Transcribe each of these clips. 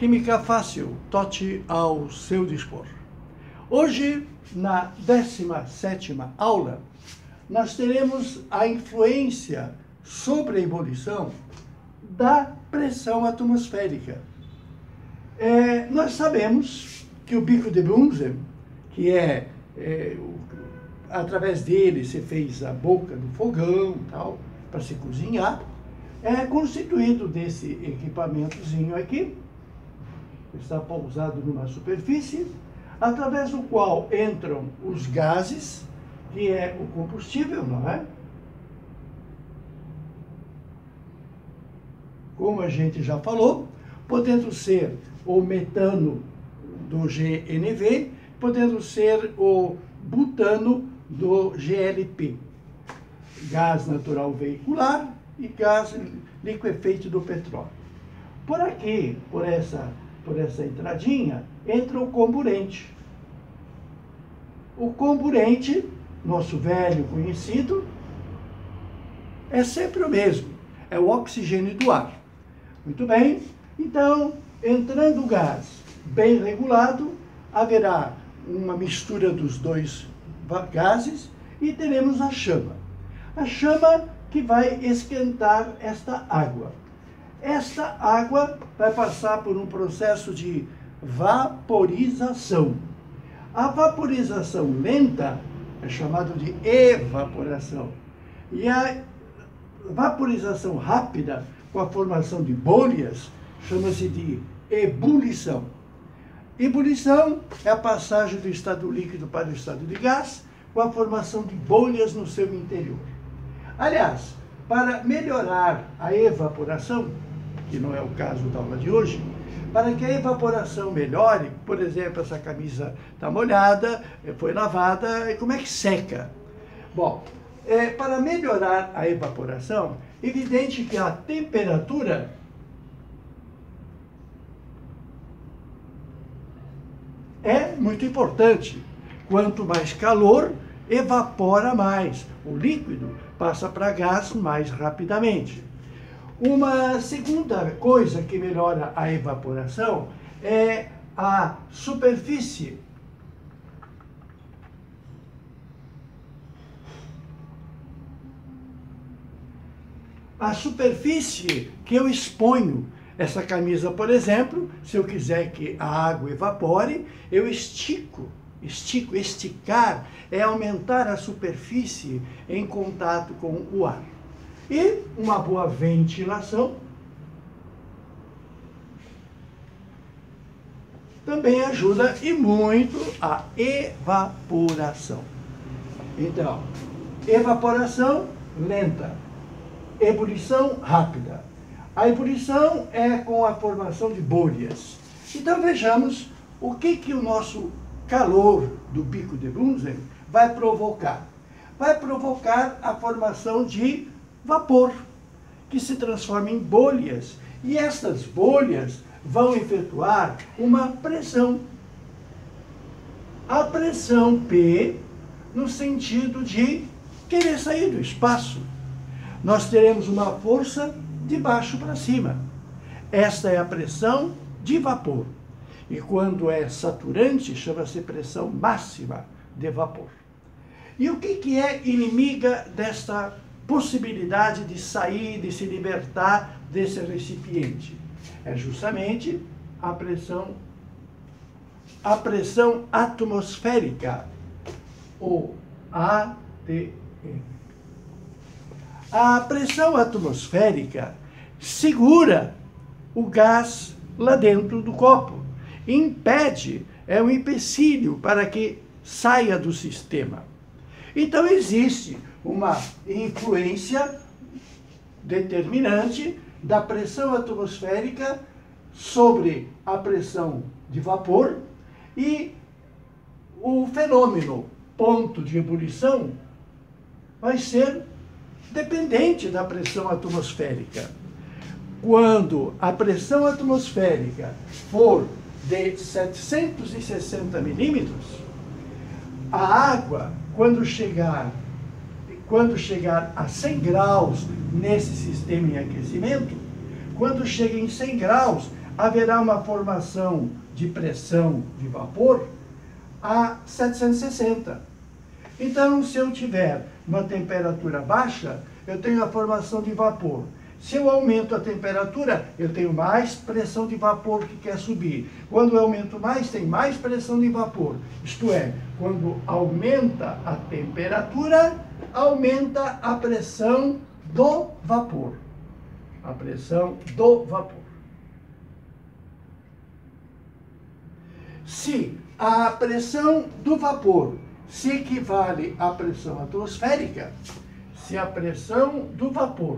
Química Fácil, tote ao seu dispor. Hoje, na 17ª aula, nós teremos a influência sobre a ebulição da pressão atmosférica. Nós sabemos que o bico de Bunsen, que através dele se fez a boca do fogão, tal, para se cozinhar, é constituído desse equipamentozinho aqui, está pousado numa superfície, através do qual entram os gases, que é o combustível, não é? Como a gente já falou, podendo ser o metano do GNV, podendo ser o butano do GLP, gás natural veicular e gás liquefeito do petróleo. Por aqui, por essa entradinha, entra o comburente. O comburente, nosso velho conhecido, é sempre o mesmo, é o oxigênio do ar. Muito bem, então, entrando o gás bem regulado, haverá uma mistura dos dois gases e teremos a chama. A chama que vai esquentar esta água. Esta água vai passar por um processo de vaporização. A vaporização lenta é chamada de evaporação. E a vaporização rápida, com a formação de bolhas, chama-se de ebulição. Ebulição é a passagem do estado líquido para o estado de gás, com a formação de bolhas no seu interior. Aliás, para melhorar a evaporação, que não é o caso da aula de hoje, para que a evaporação melhore, por exemplo, essa camisa está molhada, foi lavada, e como é que seca? Bom, para melhorar a evaporação, evidente que a temperatura é muito importante. Quanto mais calor, evapora mais. O líquido passa para gás mais rapidamente. Uma segunda coisa que melhora a evaporação é a superfície. A superfície que eu exponho. Essa camisa, por exemplo, se eu quiser que a água evapore, eu estico. Esticar é aumentar a superfície em contato com o ar. E uma boa ventilação também ajuda e muito a evaporação. Então, evaporação lenta, ebulição rápida. A ebulição é com a formação de bolhas. Então vejamos o que o nosso calor do bico de Bunsen vai provocar. Vai provocar a formação de vapor, que se transforma em bolhas. E essas bolhas vão efetuar uma pressão. A pressão P, no sentido de querer sair do espaço. Nós teremos uma força de baixo para cima. Esta é a pressão de vapor. E quando é saturante, chama-se pressão máxima de vapor. E o que é inimiga desta possibilidade de sair, de se libertar desse recipiente? É justamente a pressão atmosférica, ou ATM. A pressão atmosférica segura o gás lá dentro do copo, impede, é um empecilho para que saia do sistema. Então existe uma influência determinante da pressão atmosférica sobre a pressão de vapor e o fenômeno ponto de ebulição vai ser dependente da pressão atmosférica. Quando a pressão atmosférica for de 760 milímetros, a água, quando chegar a 100 graus nesse sistema em aquecimento, quando chega em 100 graus, haverá uma formação de pressão de vapor a 760. Então, se eu tiver uma temperatura baixa, eu tenho a formação de vapor. Se eu aumento a temperatura, eu tenho mais pressão de vapor que quer subir. Quando eu aumento mais, tem mais pressão de vapor. Isto é, quando aumenta a temperatura, aumenta a pressão do vapor. A pressão do vapor. Se a pressão do vapor se equivale à pressão atmosférica, se a pressão do vapor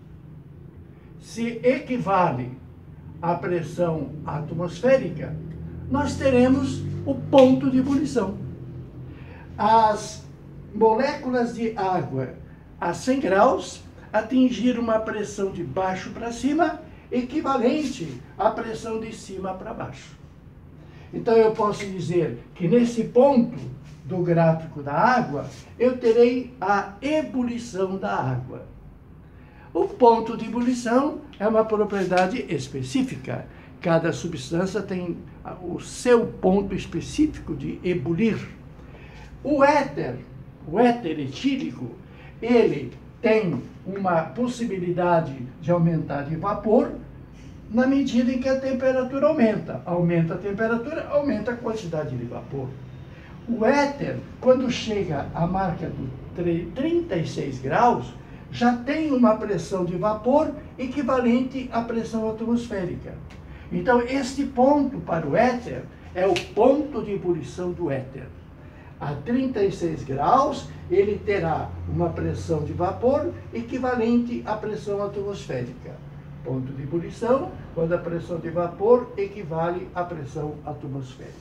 se equivale à pressão atmosférica, nós teremos o ponto de ebulição. As moléculas de água a 100 graus atingiram uma pressão de baixo para cima equivalente à pressão de cima para baixo. Então eu posso dizer que nesse ponto do gráfico da água, eu terei a ebulição da água. O ponto de ebulição é uma propriedade específica. Cada substância tem o seu ponto específico de ebulir. O éter etílico, ele tem uma possibilidade de aumentar de vapor na medida em que a temperatura aumenta. Aumenta a temperatura, aumenta a quantidade de vapor. O éter, quando chega à marca do 36 graus, já tem uma pressão de vapor equivalente à pressão atmosférica. Então, este ponto para o éter é o ponto de ebulição do éter. A 36 graus, ele terá uma pressão de vapor equivalente à pressão atmosférica. Ponto de ebulição, quando a pressão de vapor equivale à pressão atmosférica.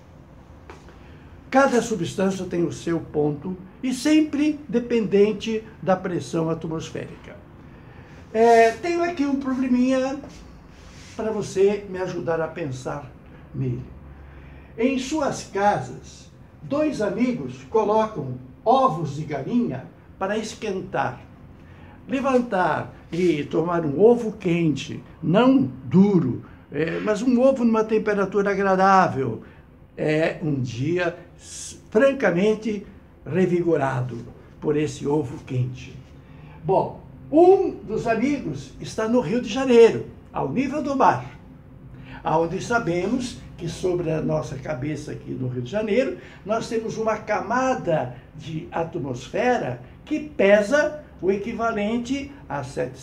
Cada substância tem o seu ponto e sempre dependente da pressão atmosférica. Tenho aqui um probleminha para você me ajudar a pensar nele. Em suas casas, 2 amigos colocam ovos de galinha para esquentar. Levantar e tomar um ovo quente, não duro, mas um ovo numa temperatura agradável, é um dia francamente revigorado por esse ovo quente. Bom, um dos amigos está no Rio de Janeiro, ao nível do mar, onde sabemos que sobre a nossa cabeça aqui no Rio de Janeiro, nós temos uma camada de atmosfera que pesa o equivalente a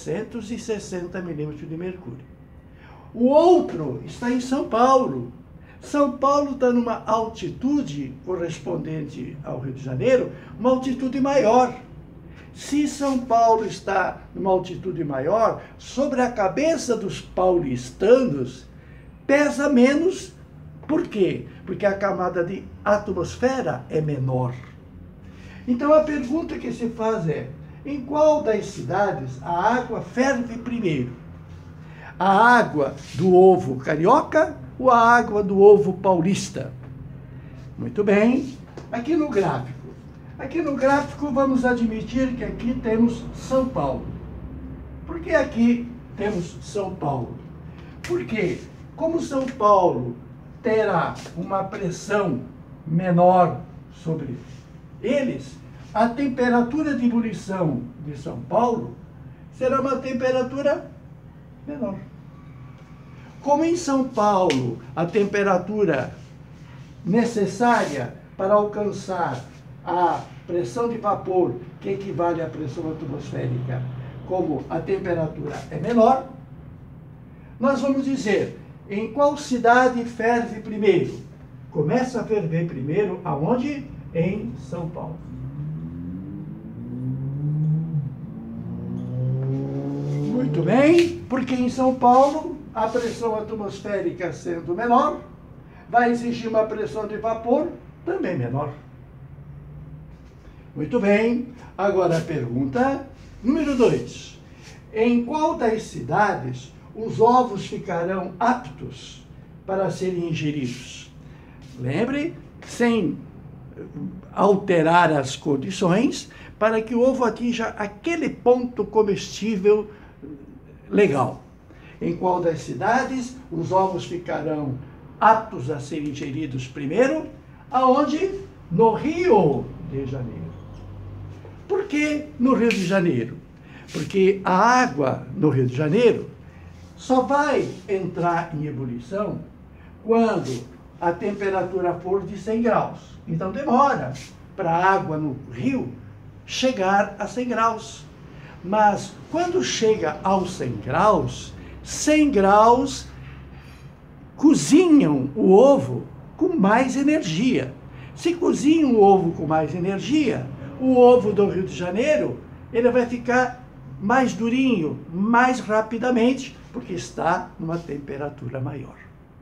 760 milímetros de mercúrio. O outro está em São Paulo. São Paulo está numa altitude correspondente ao Rio de Janeiro, uma altitude maior. Se São Paulo está numa altitude maior, sobre a cabeça dos paulistanos, pesa menos. Por quê? Porque a camada de atmosfera é menor. Então a pergunta que se faz é, em qual das cidades a água ferve primeiro? A água do ovo carioca ou a água do ovo paulista? Muito bem, aqui no gráfico. Aqui no gráfico vamos admitir que aqui temos São Paulo. Por que aqui temos São Paulo? Porque, como São Paulo terá uma pressão menor sobre eles, a temperatura de ebulição de São Paulo será uma temperatura menor. Como em São Paulo a temperatura necessária para alcançar a pressão de vapor, que equivale à pressão atmosférica, como a temperatura é menor, nós vamos dizer, em qual cidade ferve primeiro? Começa a ferver primeiro aonde? Em São Paulo. Muito bem, porque em São Paulo a pressão atmosférica sendo menor, vai exigir uma pressão de vapor também menor. Muito bem, agora a pergunta número 2. Em qual das cidades os ovos ficarão aptos para serem ingeridos? Lembre, sem alterar as condições, para que o ovo atinja aquele ponto comestível legal. Em qual das cidades os ovos ficarão aptos a serem ingeridos primeiro? Aonde? No Rio de Janeiro. Por que no Rio de Janeiro? Porque a água no Rio de Janeiro só vai entrar em ebulição quando a temperatura for de 100 graus. Então demora para a água no rio chegar a 100 graus. Mas quando chega aos 100 graus cozinham o ovo com mais energia. Se cozinham o ovo com mais energia, o ovo do Rio de Janeiro, ele vai ficar mais durinho, mais rapidamente, porque está numa temperatura maior.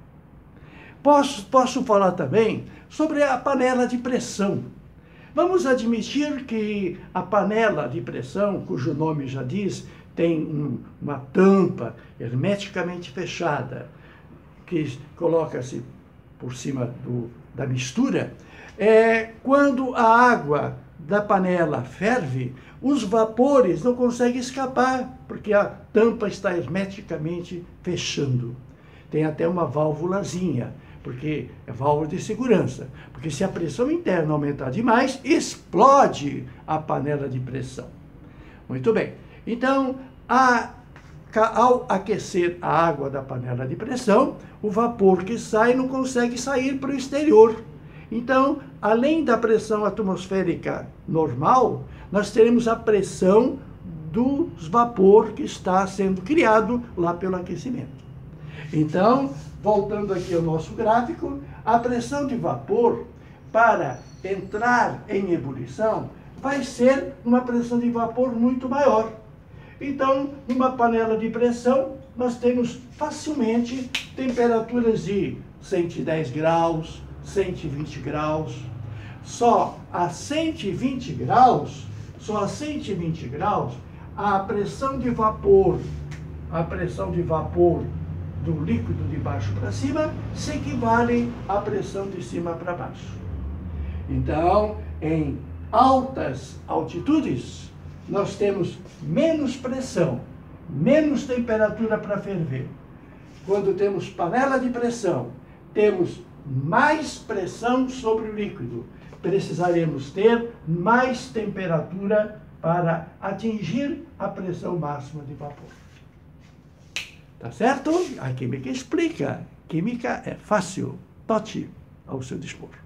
Posso falar também sobre a panela de pressão. Vamos admitir que a panela de pressão, cujo nome já diz, tem uma tampa hermeticamente fechada, que coloca-se por cima da mistura. Quando a água da panela ferve, os vapores não conseguem escapar, porque a tampa está hermeticamente fechando. Tem até uma válvulazinha, porque é válvula de segurança. Porque se a pressão interna aumentar demais, explode a panela de pressão. Muito bem. Então, ao aquecer a água da panela de pressão, o vapor que sai não consegue sair para o exterior. Então, além da pressão atmosférica normal, nós teremos a pressão dos vapor que está sendo criado lá pelo aquecimento. Então, voltando aqui ao nosso gráfico, a pressão de vapor para entrar em ebulição vai ser uma pressão de vapor muito maior. Então, numa panela de pressão, nós temos facilmente temperaturas de 110 graus, 120 graus. Só a 120 graus, a pressão de vapor do líquido de baixo para cima se equivale à pressão de cima para baixo. Então, em altas altitudes, nós temos menos pressão, menos temperatura para ferver. Quando temos panela de pressão, temos mais pressão sobre o líquido. Precisaremos ter mais temperatura para atingir a pressão máxima de vapor. Tá certo? A química explica. Química é fácil. Tote ao seu dispor.